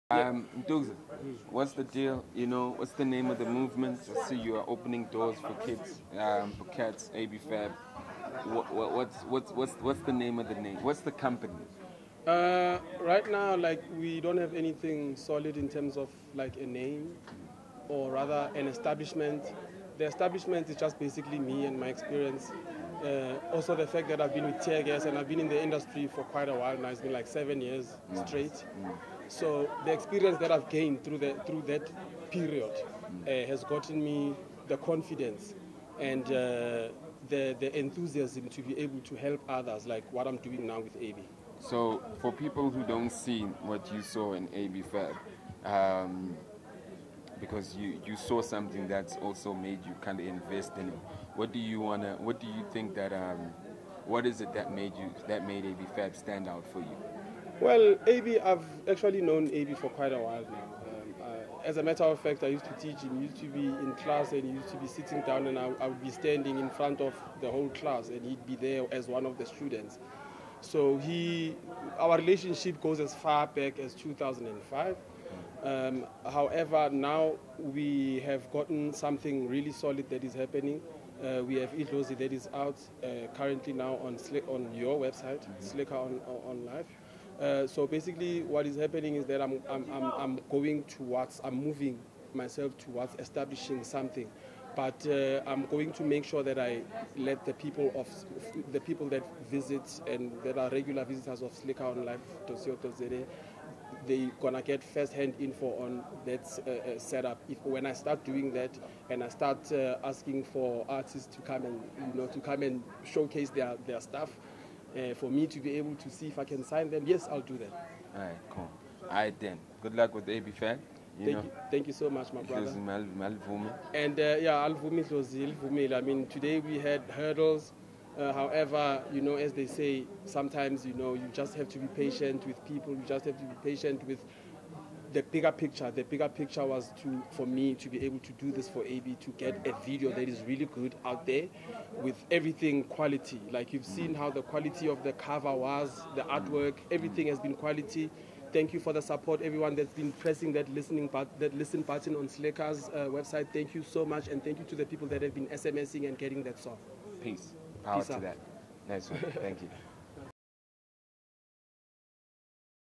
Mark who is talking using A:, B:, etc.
A: Nduza, what's the deal? You know, what's the name of the movement? I see you are opening doors for kids, for cats, AB Fab. What's the name of the name? What's the company?
B: Right now, like, we don't have anything solid in terms of like a name or rather an establishment. The establishment is just basically me and my experience. Also the fact that I've been with Tear Gas and I've been in the industry for quite a while now. It's been like 7 years straight. So the experience that I've gained through that period has gotten me the confidence and the enthusiasm to be able to help others, like what I'm doing now with AB.
A: So for people who don't see what you saw in AB Fab, because you saw something that's also made you kind of invest in it. What do you think that what is it that made AB Fab stand out for you?
B: Well, AB, I've actually known AB for quite a while now. As a matter of fact, I used to teach him. He used to be in class and he used to be sitting down and I would be standing in front of the whole class and he'd be there as one of the students. So our relationship goes as far back as 2005. However, now we have gotten something really solid that is happening. We have Idlozi that is out currently now on your website, Slicker on Live. So basically, what is happening is that I'm moving myself towards establishing something, but I'm going to make sure that I let the people that visit and that are regular visitors of Slicker on Live, they're gonna get first-hand info on that setup. When I start doing that and I start asking for artists to come and showcase their stuff, for me to be able to see if I can sign them, yes, I'll do that.
A: All right, cool. All right then. Good luck with AB Fab.
B: Thank you so much, my brother. And I mean, today we had hurdles. However, as they say, sometimes, you just have to be patient with people. You just have to be patient with the bigger picture. The bigger picture was for me to be able to do this for AB, to get a video that is really good out there with everything quality. Like you've seen how the quality of the cover was, the artwork, everything has been quality. Thank you for the support, everyone that's been pressing that listen button on Slicker's website. Thank you so much, and thank you to the people that have been SMSing and getting that song.
A: Peace. Power to that. Nice one. Thank you.